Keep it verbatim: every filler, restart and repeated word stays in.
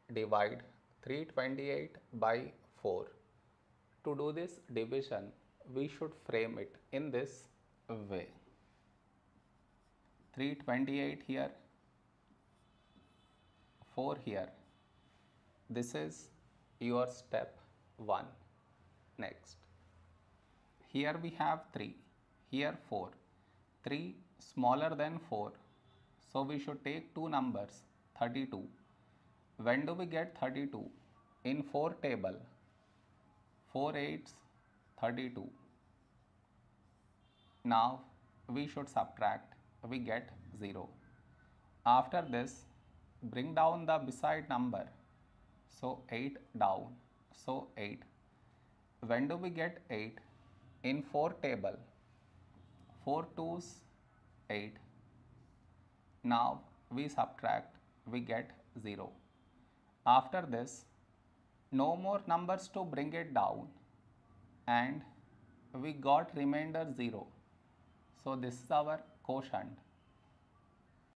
divide three hundred twenty-eight by four. To do this division, we should frame it in this way. three hundred twenty-eight here, four here. This is your step one. Next, here we have three, here four. three smaller than four, so we should take two numbers, thirty-two. When do we get thirty-two? In four table, four eights, thirty-two. Now we should subtract, we get zero. After this, bring down the beside number, so eight down, so eight. When do we get eight? In four table, four twos, eight. Now we subtract, we get zero. After this, no more numbers to bring it down, and we got remainder zero. So this is our quotient.